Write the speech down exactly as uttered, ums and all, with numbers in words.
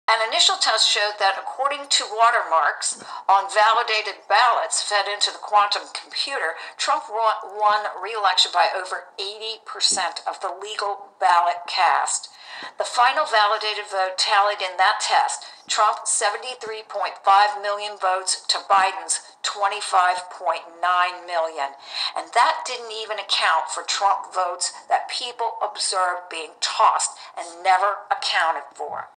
An initial test showed that according to watermarks on validated ballots fed into the quantum computer, Trump won re-election by over eighty percent of the legal ballot cast. The final validated vote tallied in that test, Trump seventy-three point five million votes to Biden's twenty-five point nine million. And that didn't even account for Trump votes that people observed being tossed and never accounted for.